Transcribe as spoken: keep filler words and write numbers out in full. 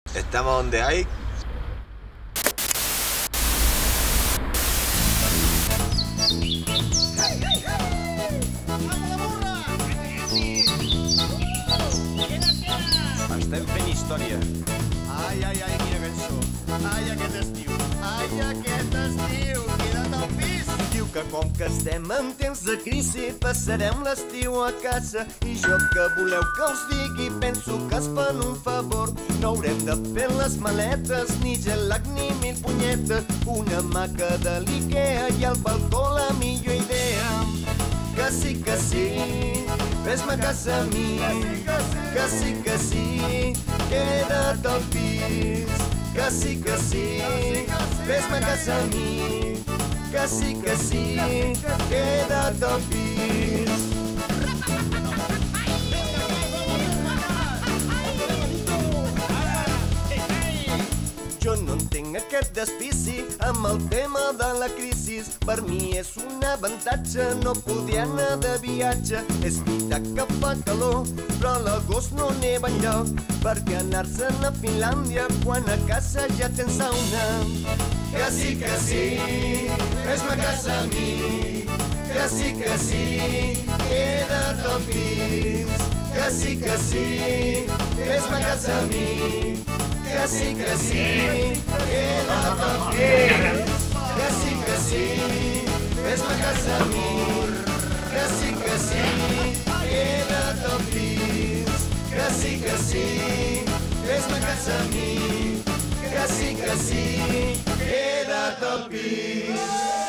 Estamos donde hay. Estem fent història. Ai, ai, ai, quina cançó. Ai, aquest estiu. Ai, aquest estiu. Queda't al pis. Diu que com que estem en temps de crisi passarem l'estiu a casa i jo que voleu que us digui penso que es fan un favor. No haurem de fer les maletes ni gelac ni mil punyetes, una maca de l'Ikea i al balcó la millor idea. Que sí, que sí, fes-me casa a mi. Que sí, que sí, queda't al pis. Que sí, que sí, fes-me casa a mi. Que sí, que sí, queda't al pis. Jo no entenc aquest despici amb el tema de la crisi. Per mi és un avantatge no poder anar de viatge. És veritat que fa calor, però a l'agost no neva enlloc, perquè anar-se'n a Finlàndia quan a casa ja tens sauna. Que sí, que sí, fes-me casa a mi. Que sí, que sí, queda't al pis. Que sí, que sí, fes-me casa a mi. Que sí, que sí, queda't al pis. Que sí, que sí, fes-me casa a mi. Que sí, que sí, queda't al pis. Que sí, que sí, fes-me casa a mi. Que sí, que sí, queda't al pis.